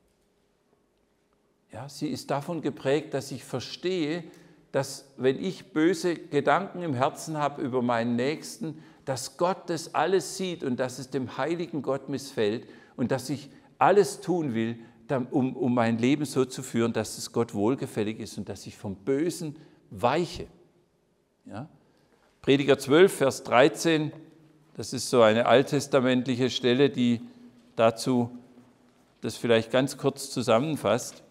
Ja, sie ist davon geprägt, dass ich verstehe, dass wenn ich böse Gedanken im Herzen habe über meinen Nächsten, dass Gott das alles sieht und dass es dem heiligen Gott missfällt und dass ich alles tun will, um, um mein Leben so zu führen, dass es Gott wohlgefällig ist und dass ich vom Bösen weiche. Ja? Prediger zwölf, Vers dreizehn, das ist so eine alttestamentliche Stelle, die dazu das vielleicht ganz kurz zusammenfasst.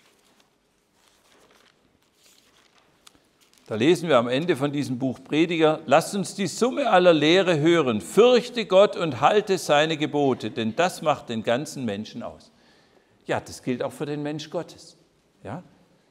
Da lesen wir am Ende von diesem Buch Prediger, lasst uns die Summe aller Lehre hören, fürchte Gott und halte seine Gebote, denn das macht den ganzen Menschen aus. Ja, das gilt auch für den Mensch Gottes. Ja?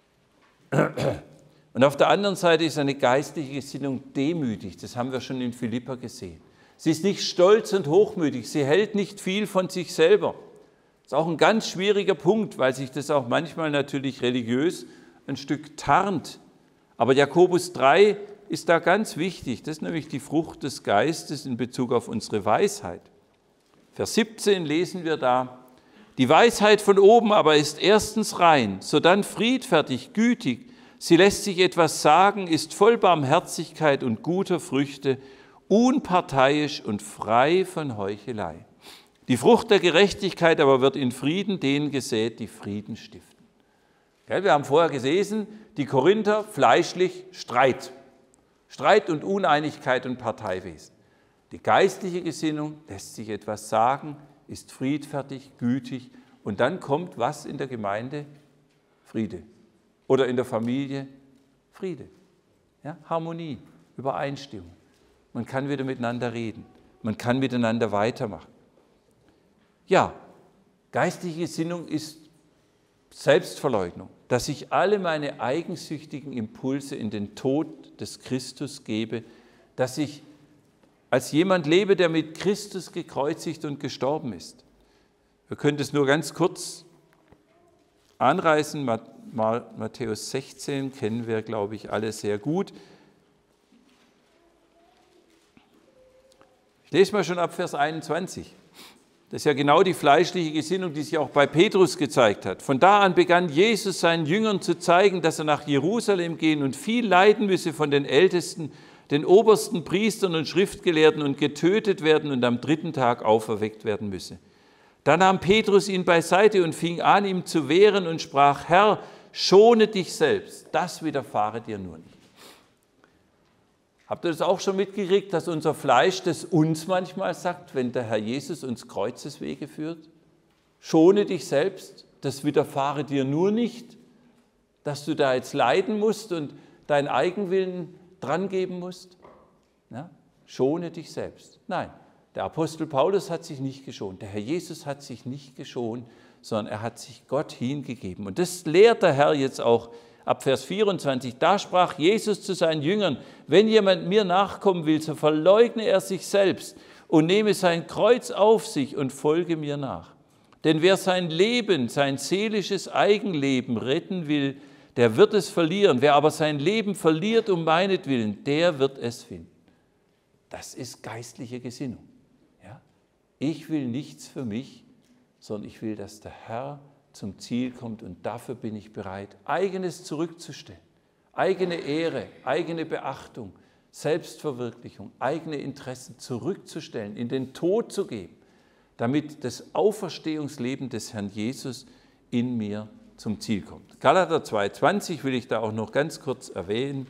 Und auf der anderen Seite ist eine geistliche Gesinnung demütig, das haben wir schon in Philipper gesehen. Sie ist nicht stolz und hochmütig, sie hält nicht viel von sich selber. Das ist auch ein ganz schwieriger Punkt, weil sich das auch manchmal natürlich religiös ein Stück tarnt. Aber Jakobus drei ist da ganz wichtig, das ist nämlich die Frucht des Geistes in Bezug auf unsere Weisheit. Vers siebzehn lesen wir da, die Weisheit von oben aber ist erstens rein, sodann friedfertig, gütig, sie lässt sich etwas sagen, ist voll Barmherzigkeit und guter Früchte, unparteiisch und frei von Heuchelei. Die Frucht der Gerechtigkeit aber wird in Frieden denen gesät, die Frieden stiften. Wir haben vorher gelesen, die Korinther fleischlich Streit. Streit und Uneinigkeit und Parteiwesen. Die geistliche Gesinnung lässt sich etwas sagen, ist friedfertig, gütig und dann kommt was in der Gemeinde? Friede. Oder in der Familie? Friede. Ja? Harmonie, Übereinstimmung. Man kann wieder miteinander reden. Man kann miteinander weitermachen. Ja, geistliche Gesinnung ist Selbstverleugnung, dass ich alle meine eigensüchtigen Impulse in den Tod des Christus gebe, dass ich als jemand lebe, der mit Christus gekreuzigt und gestorben ist. Wir können das nur ganz kurz anreißen. Matthäus sechzehn kennen wir, glaube ich, alle sehr gut. Ich lese mal schon ab Vers einundzwanzig. Das ist ja genau die fleischliche Gesinnung, die sich auch bei Petrus gezeigt hat. Von da an begann Jesus seinen Jüngern zu zeigen, dass er nach Jerusalem gehen und viel leiden müsse von den Ältesten, den obersten Priestern und Schriftgelehrten und getötet werden und am dritten Tag auferweckt werden müsse. Da nahm Petrus ihn beiseite und fing an, ihm zu wehren und sprach, Herr, schone dich selbst, das widerfahre dir nur nicht. Habt ihr das auch schon mitgekriegt, dass unser Fleisch das uns manchmal sagt, wenn der Herr Jesus uns Kreuzeswege führt? Schone dich selbst, das widerfahre dir nur nicht, dass du da jetzt leiden musst und deinen Eigenwillen drangeben musst. Ja? Schone dich selbst. Nein, der Apostel Paulus hat sich nicht geschont, der Herr Jesus hat sich nicht geschont, sondern er hat sich Gott hingegeben. Und das lehrt der Herr jetzt auch ab Vers vierundzwanzig, da sprach Jesus zu seinen Jüngern, wenn jemand mir nachkommen will, so verleugne er sich selbst und nehme sein Kreuz auf sich und folge mir nach. Denn wer sein Leben, sein seelisches Eigenleben retten will, der wird es verlieren. Wer aber sein Leben verliert um meinetwillen, der wird es finden. Das ist geistliche Gesinnung. Ja? Ich will nichts für mich, sondern ich will, dass der Herr zum Ziel kommt und dafür bin ich bereit, Eigenes zurückzustellen. Eigene Ehre, eigene Beachtung, Selbstverwirklichung, eigene Interessen zurückzustellen, in den Tod zu geben, damit das Auferstehungsleben des Herrn Jesus in mir zum Ziel kommt. Galater zwei zwanzig will ich da auch noch ganz kurz erwähnen.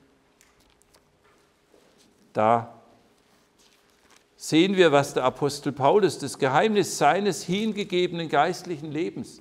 Da sehen wir, was der Apostel Paulus, das Geheimnis seines hingegebenen geistlichen Lebens.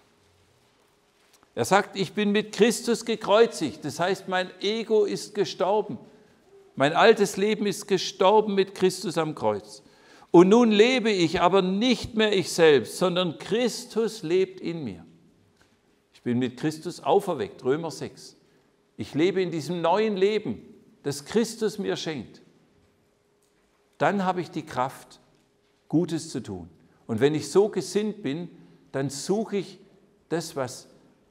Er sagt, ich bin mit Christus gekreuzigt, das heißt, mein Ego ist gestorben. Mein altes Leben ist gestorben mit Christus am Kreuz. Und nun lebe ich, aber nicht mehr ich selbst, sondern Christus lebt in mir. Ich bin mit Christus auferweckt, Römer sechs. Ich lebe in diesem neuen Leben, das Christus mir schenkt. Dann habe ich die Kraft, Gutes zu tun. Und wenn ich so gesinnt bin, dann suche ich das, was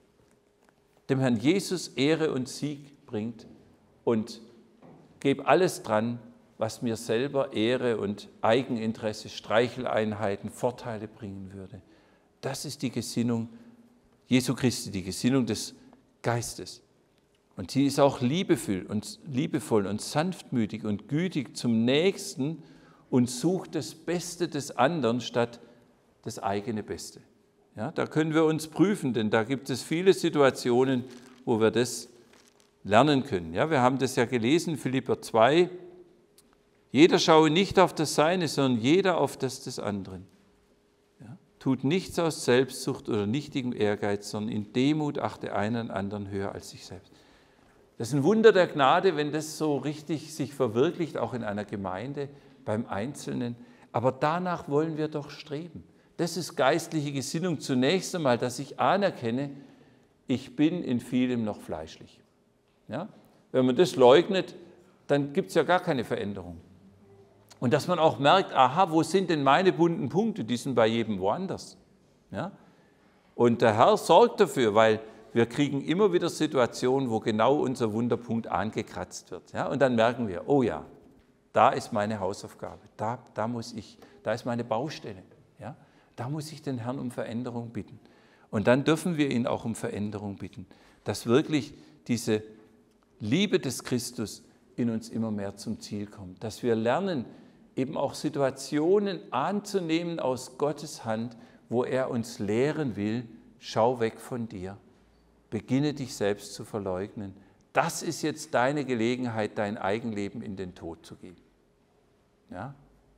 dem Herrn Jesus Ehre und Sieg bringt und gebe alles dran, was mir selber Ehre und Eigeninteresse, Streicheleinheiten, Vorteile bringen würde. Das ist die Gesinnung Jesu Christi, die Gesinnung des Geistes. Und sie ist auch liebevoll und, liebevoll und sanftmütig und gütig zum Nächsten und sucht das Beste des anderen statt das eigene Beste. Ja, da können wir uns prüfen, denn da gibt es viele Situationen, wo wir das lernen können. Ja, wir haben das ja gelesen, Philipper zwei. Jeder schaue nicht auf das Seine, sondern jeder auf das des anderen. Ja, tut nichts aus Selbstsucht oder nichtigem Ehrgeiz, sondern in Demut achte einen anderen höher als sich selbst. Das ist ein Wunder der Gnade, wenn das so richtig sich verwirklicht, auch in einer Gemeinde, beim Einzelnen. Aber danach wollen wir doch streben. Das ist geistliche Gesinnung zunächst einmal, dass ich anerkenne, ich bin in vielem noch fleischlich. Ja? Wenn man das leugnet, dann gibt es ja gar keine Veränderung. Und dass man auch merkt, aha, wo sind denn meine bunten Punkte? Die sind bei jedem woanders. Ja? Und der Herr sorgt dafür, weil wir kriegen immer wieder Situationen, wo genau unser Wunderpunkt angekratzt wird. Ja? Und dann merken wir, oh ja, da ist meine Hausaufgabe, da, da, muss ich, da ist meine Baustelle. Ja? Da muss ich den Herrn um Veränderung bitten. Und dann dürfen wir ihn auch um Veränderung bitten, dass wirklich diese Liebe des Christus in uns immer mehr zum Ziel kommt, dass wir lernen, eben auch Situationen anzunehmen aus Gottes Hand, wo er uns lehren will, schau weg von dir, beginne dich selbst zu verleugnen. Das ist jetzt deine Gelegenheit, dein Eigenleben in den Tod zu geben. Ja?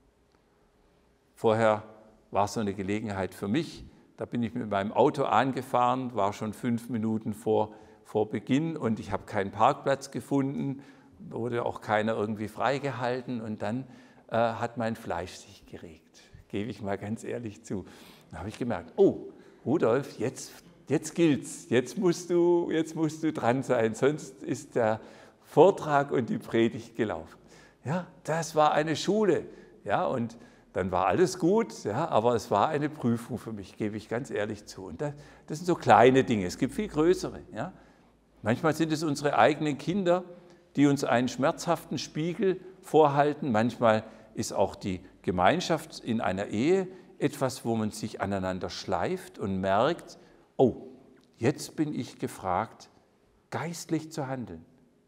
Vorher war so eine Gelegenheit für mich, da bin ich mit meinem Auto angefahren, war schon fünf Minuten vor, vor Beginn und ich habe keinen Parkplatz gefunden, wurde auch keiner irgendwie freigehalten und dann äh, hat mein Fleisch sich geregt, gebe ich mal ganz ehrlich zu. Dann habe ich gemerkt, oh, Rudolf, jetzt, jetzt gilt's, jetzt musst du, jetzt musst du dran sein, sonst ist der Vortrag und die Predigt gelaufen. Ja, das war eine Schule, ja, und dann war alles gut, ja, aber es war eine Prüfung für mich, gebe ich ganz ehrlich zu. Und das, das sind so kleine Dinge, es gibt viel größere. Ja. Manchmal sind es unsere eigenen Kinder, die uns einen schmerzhaften Spiegel vorhalten. Manchmal ist auch die Gemeinschaft in einer Ehe etwas, wo man sich aneinander schleift und merkt, oh, jetzt bin ich gefragt, geistlich zu handeln.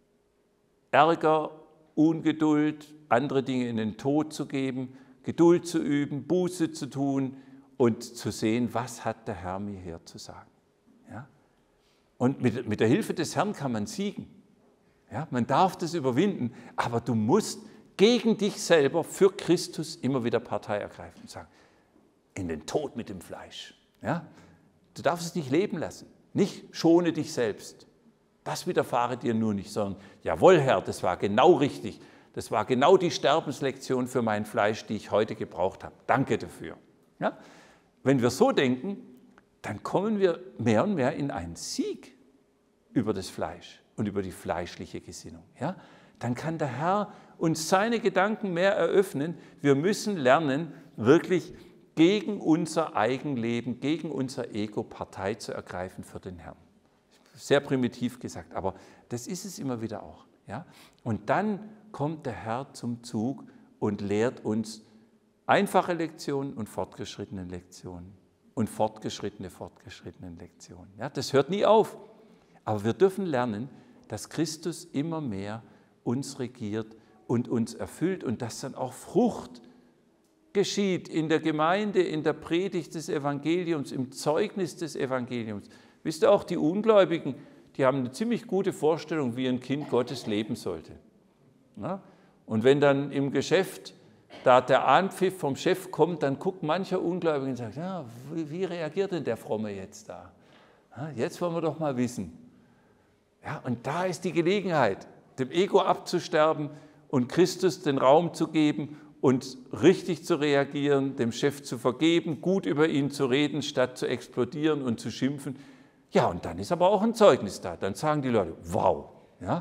Ärger, Ungeduld, andere Dinge in den Tod zu geben, Geduld zu üben, Buße zu tun und zu sehen, was hat der Herr mir hier zu sagen. Ja? Und mit, mit der Hilfe des Herrn kann man siegen. Ja? Man darf das überwinden, aber du musst gegen dich selber für Christus immer wieder Partei ergreifen und sagen, in den Tod mit dem Fleisch. Ja? Du darfst es nicht leben lassen, nicht schone dich selbst. Das widerfahre dir nur nicht, sondern jawohl, Herr, das war genau richtig. Das war genau die Sterbenslektion für mein Fleisch, die ich heute gebraucht habe. Danke dafür. Ja? Wenn wir so denken, dann kommen wir mehr und mehr in einen Sieg. über das Fleisch und über die fleischliche Gesinnung. Ja? Dann kann der Herr uns seine Gedanken mehr eröffnen. Wir müssen lernen, wirklich gegen unser Eigenleben, gegen unser Ego Partei zu ergreifen für den Herrn. Sehr primitiv gesagt, aber das ist es immer wieder auch. Ja? Und dann kommt der Herr zum Zug und lehrt uns einfache Lektionen und fortgeschrittene Lektionen und fortgeschrittene, fortgeschrittene Lektionen. Ja? Das hört nie auf, aber wir dürfen lernen, dass Christus immer mehr uns regiert und uns erfüllt und dass dann auch Frucht geschieht in der Gemeinde, in der Predigt des Evangeliums, im Zeugnis des Evangeliums. Wisst ihr auch, die Ungläubigen, die haben eine ziemlich gute Vorstellung, wie ein Kind Gottes leben sollte. Ja? Und wenn dann im Geschäft da der Anpfiff vom Chef kommt, dann guckt mancher Ungläubige und sagt, ja, wie, wie reagiert denn der Fromme jetzt da? Ja, jetzt wollen wir doch mal wissen. Ja, und da ist die Gelegenheit, dem Ego abzusterben und Christus den Raum zu geben und richtig zu reagieren, dem Chef zu vergeben, gut über ihn zu reden, statt zu explodieren und zu schimpfen. Ja, und dann ist aber auch ein Zeugnis da. Dann sagen die Leute, wow, ja,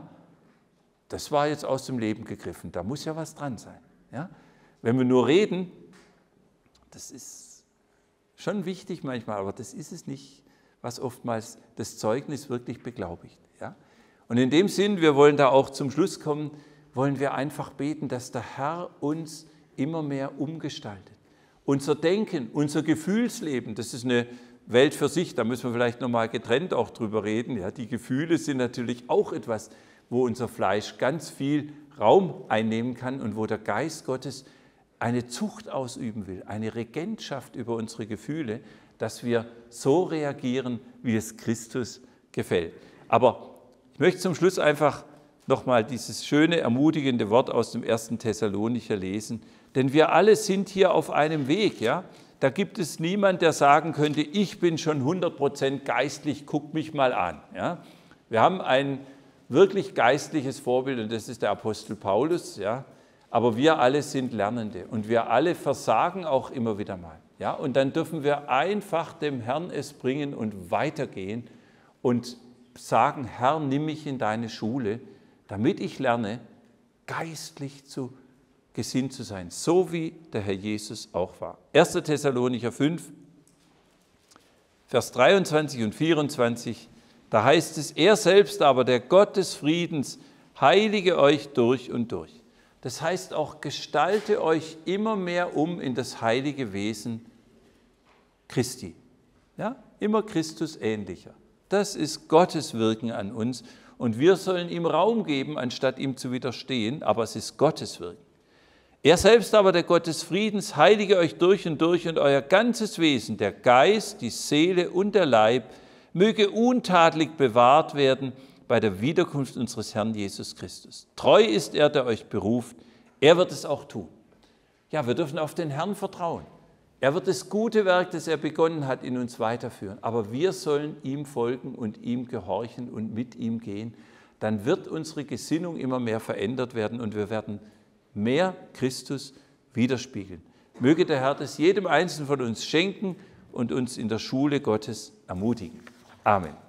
das war jetzt aus dem Leben gegriffen, da muss ja was dran sein. Ja? Wenn wir nur reden, das ist schon wichtig manchmal, aber das ist es nicht, was oftmals das Zeugnis wirklich beglaubigt. Ja? Und in dem Sinn, wir wollen da auch zum Schluss kommen, wollen wir einfach beten, dass der Herr uns immer mehr umgestaltet. Unser Denken, unser Gefühlsleben, das ist eine Welt für sich, da müssen wir vielleicht nochmal getrennt auch drüber reden. Ja, die Gefühle sind natürlich auch etwas, wo unser Fleisch ganz viel Raum einnehmen kann und wo der Geist Gottes eine Zucht ausüben will, eine Regentschaft über unsere Gefühle, dass wir so reagieren, wie es Christus gefällt. Aber ich möchte zum Schluss einfach nochmal dieses schöne, ermutigende Wort aus dem ersten Thessalonicher lesen, denn wir alle sind hier auf einem Weg. Ja? Da gibt es niemanden, der sagen könnte, ich bin schon hundert Prozent geistlich, guck mich mal an. Ja? Wir haben ein wirklich geistliches Vorbild und das ist der Apostel Paulus. Ja? Aber wir alle sind Lernende und wir alle versagen auch immer wieder mal. Ja? Und dann dürfen wir einfach dem Herrn es bringen und weitergehen und sagen, Herr, nimm mich in deine Schule, damit ich lerne, geistlich zu gesinnt zu sein, so wie der Herr Jesus auch war. erster Thessalonicher fünf, Vers dreiundzwanzig und vierundzwanzig, da heißt es, er selbst aber, der Gott des Friedens, heilige euch durch und durch. Das heißt auch, gestalte euch immer mehr um in das heilige Wesen Christi. Ja? Immer Christus ähnlicher. Das ist Gottes Wirken an uns und wir sollen ihm Raum geben, anstatt ihm zu widerstehen, aber es ist Gottes Wirken. Er selbst aber, der Gott des Friedens, heilige euch durch und durch und euer ganzes Wesen, der Geist, die Seele und der Leib, möge untadelig bewahrt werden bei der Wiederkunft unseres Herrn Jesus Christus. Treu ist er, der euch beruft, er wird es auch tun. Ja, wir dürfen auf den Herrn vertrauen. Er wird das gute Werk, das er begonnen hat, in uns weiterführen. Aber wir sollen ihm folgen und ihm gehorchen und mit ihm gehen. Dann wird unsere Gesinnung immer mehr verändert werden und wir werden mehr Christus widerspiegeln. Möge der Herr das jedem Einzelnen von uns schenken und uns in der Schule Gottes ermutigen. Amen.